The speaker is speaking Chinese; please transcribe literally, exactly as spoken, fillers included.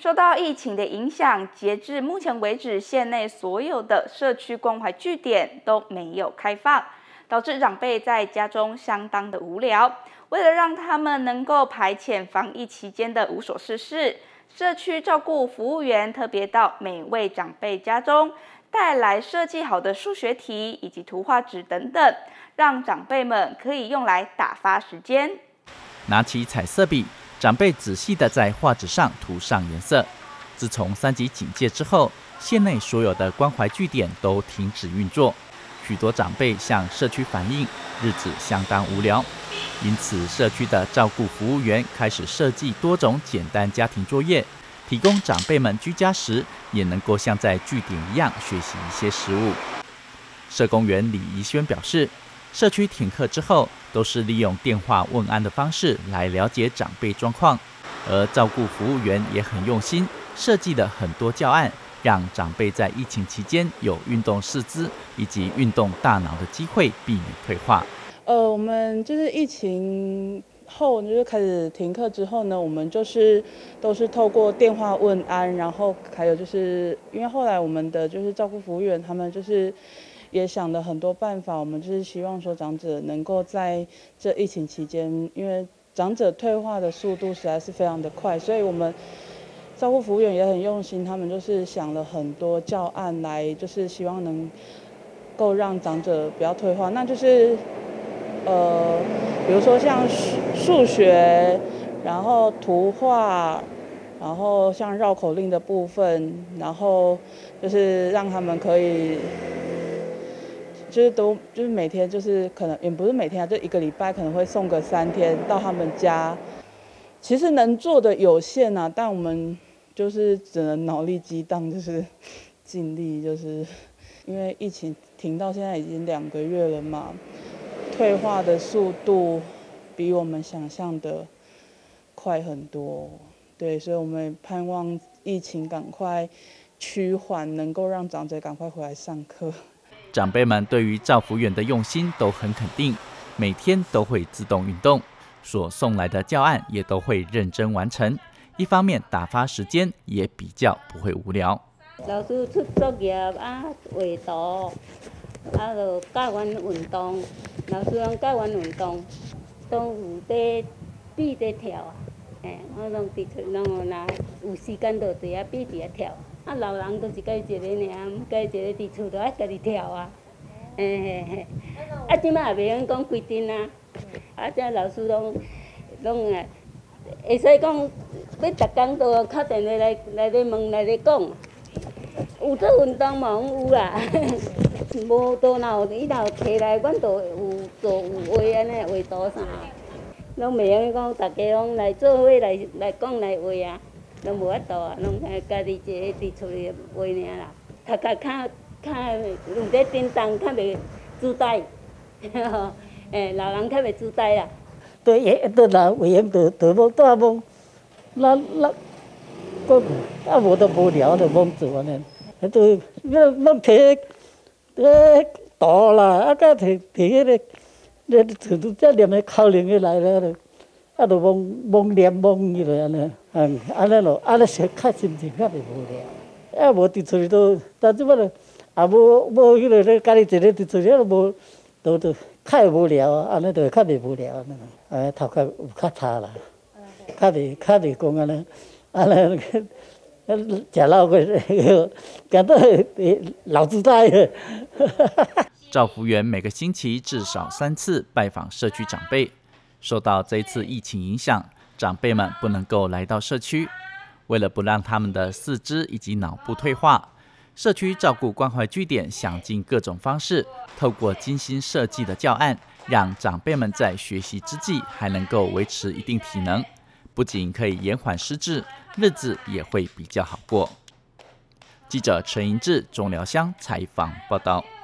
受到疫情的影响，截至目前为止，县内所有的社区关怀据点都没有开放，导致长辈在家中相当的无聊。为了让他们能够排遣防疫期间的无所事事，社区照顾服务员特别到每位长辈家中带来设计好的数学题以及图画纸等等，让长辈们可以用来打发时间。 拿起彩色笔，长辈仔细地在画纸上涂上颜色。自从三级警戒之后，县内所有的关怀据点都停止运作，许多长辈向社区反映，日子相当无聊。因此，社区的照顾服务员开始设计多种简单家庭作业，提供长辈们居家时也能够像在据点一样学习一些事物。社工员李怡轩表示，社区停课之后，都是利用电话问安的方式来了解长辈状况，而照顾服务员也很用心，设计了很多教案，让长辈在疫情期间有运动四肢以及运动大脑的机会，避免退化。 呃，我们就是疫情后就是开始停课之后呢，我们就是都是透过电话问安，然后还有就是因为后来我们的就是照顾服务员他们就是也想了很多办法，我们就是希望说长者能够在这疫情期间，因为长者退化的速度实在是非常的快，所以我们照顾服务员也很用心，他们就是想了很多教案来，就是希望能够让长者不要退化，那就是。呃，比如说像数学，然后图画，然后像绕口令的部分，然后就是让他们可以，就是都就是每天就是可能也不是每天啊，就一个礼拜可能会送个三天到他们家。其实能做的有限啊，但我们就是只能脑力激荡，就是尽力，就是因为疫情停到现在已经两个月了嘛。退化的速度比我们想象的快很多，对，所以我们盼望疫情赶快趋缓，能够让长者赶快回来上课。 长辈们对于照服员的用心都很肯定，每天都会自动运动，所送来的教案也都会认真完成。一方面打发时间，也比较不会无聊。 老师出作业啊，画图。啊，就教阮运动，老师拢教阮运动，都有在比在跳啊，哎，我拢伫厝，拢有若有时间就伫遐比伫遐跳。啊，老人都是家己一个尔，家己一个伫厝就爱家己跳啊，嘿嘿嘿。啊，即摆也袂用讲规定啊，啊，即老师拢拢啊，会使讲要逐工都敲电话来来咧问来咧讲，有做运动嘛，有啦。无倒若有伊若有摕来，阮就有做有画安尼画图啥，拢袂用讲大家拢来做伙来来讲来画啊，拢无法度啊，拢家己一个伫厝里画尔啦，较较较较有在叮当，较袂主呆，诶，老人较袂主呆啦。 对，也对啦，为言对对无带无，咱咱，个啊无都无聊就罔做安尼，啊对，咱咱摕。诶，图啦，啊，甲摕摕迄个，咧厝拄则念个口令起来了，啊，就罔罔念罔去了安尼，嗯，安尼咯，安尼是较心情较袂无聊。啊，无伫厝里都，但即摆了，也无无迄个咧，家己一个伫厝里都无，都都较会无聊啊，安尼就较袂无聊安尼。哎，头壳有较差啦，较袂较袂讲安尼，安尼。食老过，感到老自在了。 照服员每个星期至少三次拜访社区长辈。受到这一次疫情影响，长辈们不能够来到社区。为了不让他们的四肢以及脑部退化，社区照顾关怀据点想尽各种方式，透过精心设计的教案，让长辈们在学习之际还能够维持一定体能。不仅可以延缓失智，日子也会比较好过。记者陈盈志、钟辽乡采访报道。